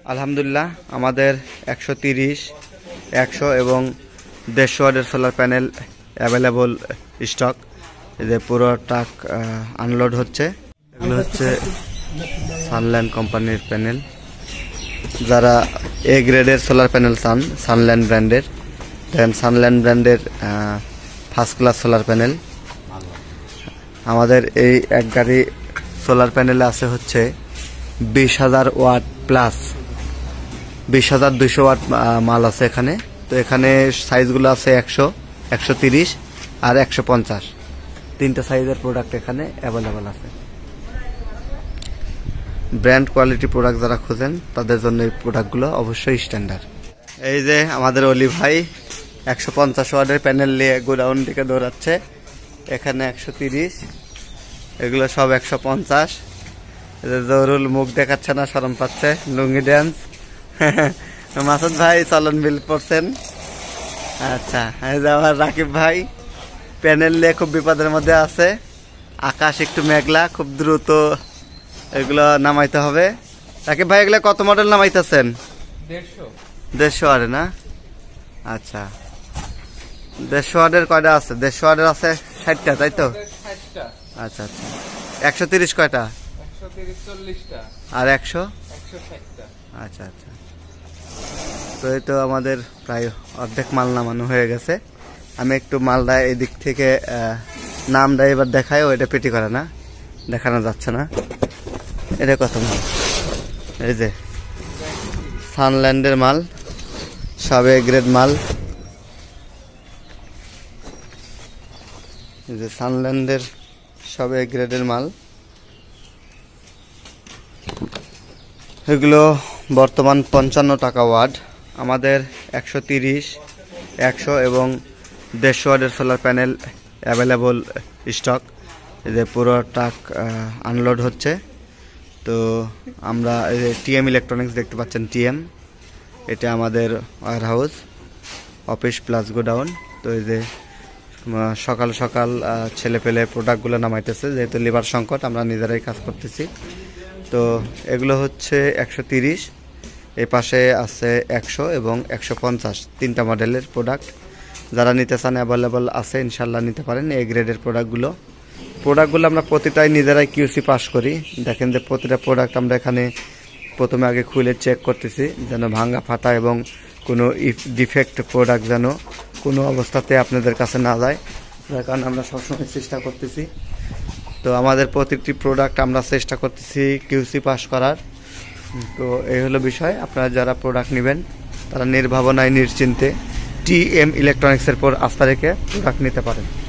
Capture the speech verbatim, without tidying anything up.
আলহামদুলিল্লাহ আমাদের একশো তিরিশ একশো এবং দেড়শো ওয়াটের সোলার প্যানেল অ্যাভেলেবল স্টক। এই যে পুরো ট্রাক আনলোড হচ্ছে। এগুলো হচ্ছে সানল্যান্ড কোম্পানির প্যানেল। যারা এ গ্রেডের সোলার প্যানেল চান সানল্যান্ড ব্র্যান্ডের, দেন সানল্যান্ড ব্র্যান্ডের ফার্স্ট ক্লাস সোলার প্যানেল। আমাদের এই এক গাড়ি সোলার প্যানেলে আছে হচ্ছে বিশ হাজার ওয়াট প্লাস বিশ হাজার দুইশো ওয়াট মাল আছে এখানে। তো এখানে সাইজগুলো আছে একশো, একশো তিরিশ আর একশো পঞ্চাশ, তিনটা সাইজের প্রোডাক্ট এখানে অ্যাভেলেবেল আছে। ব্র্যান্ড কোয়ালিটি প্রোডাক্ট যারা খোঁজেন তাদের জন্য এই প্রোডাক্টগুলো অবশ্যই স্ট্যান্ডার্ড। এই যে আমাদের অলি ভাই একশো পঞ্চাশ ওয়াটের প্যানেল নিয়ে গোডাউন দিকে দৌড়াচ্ছে। এখানে একশো তিরিশ, এগুলো সব একশো পঞ্চাশ। জরুল মুখ দেখাচ্ছে না, শরম পাচ্ছে, লুঙ্গি ড্যান্স। মাসুদ ভাই চলন বিল পড়ছেন। আচ্ছা, এই যে আমার রাকিব ভাই প্যানেল নিয়ে খুব বিপদের মধ্যে আছে। আকাশ একটু মেঘলা, খুব দ্রুত এগুলো নামাইতে হবে। রাকিব ভাই এগুলো কত মডেল নামাইতেছেন? দেড়শো দেড়শো ওয়াটের না? আচ্ছা, দেড়শো ওয়াটের কয়টা আছে? দেড়শো ওয়াটের আছে ষাটটা, তাই তো? আচ্ছা আচ্ছা। একশো তিরিশ কয়টা? আর একশো? আচ্ছা আচ্ছা। তো এই তো আমাদের প্রায় অর্ধেক মাল নামানো হয়ে গেছে। আমি একটু মালটা এদিক থেকে নামটা এবার দেখায়, ওইটা পেটি করে না, দেখানো যাচ্ছে না। এটা কত মাল? এই যে সানল্যান্ডের মাল, সবে গ্রেড মাল। এই যে সানল্যান্ডের সবে গ্রেডের মাল। এগুলো বর্তমান পঞ্চান্ন টাকা ওয়াট। আমাদের একশো তিরিশ, একশো এবং দেড়শো ওয়াটের সোলার প্যানেল অ্যাভেলেবল স্টক। এই যে পুরো ট্রাক আনলোড হচ্ছে। তো আমরা এই যে টিএম ইলেকট্রনিক্স দেখতে পাচ্ছেন, টিএম এটা আমাদের warehouse, office plus godown. তো এই যে সকাল সকাল ছেলে পেলে প্রোডাক্টগুলো নামাইতেছে, যেহেতু লেবার সংকট আমরা নিজেরাই কাজ করতেছি। তো এগুলো হচ্ছে একশো তিরিশ, এই পাশে আছে একশো এবং একশো পঞ্চাশ, তিনটা মডেলের প্রোডাক্ট। যারা নিতে চান অ্যাভেলেবল আছে, ইনশাল্লাহ নিতে পারেন। এই গ্রেডের প্রোডাক্টগুলো প্রোডাক্টগুলো আমরা প্রতিটাই নিজেরাই কিউসি পাস করি। দেখেন যে প্রতিটা প্রোডাক্ট আমরা এখানে প্রথমে আগে খুলে চেক করতেছি, যেন ভাঙা ফাটা এবং কোনো ডিফেক্ট প্রোডাক্ট যেন কোনো অবস্থাতে আপনাদের কাছে না যায়, যার কারণে আমরা সবসময় চেষ্টা করতেছি। তো আমাদের প্রতিটি প্রোডাক্ট আমরা চেষ্টা করতেছি কিউসি পাস করার। তো এই হলো বিষয়। আপনারা যারা প্রোডাক্ট নেবেন তারা নির্ভাবনায় নিশ্চিন্তে টিএম ইলেকট্রনিক্সের পর আস্থা রেখে প্রোডাক্ট নিতে পারেন।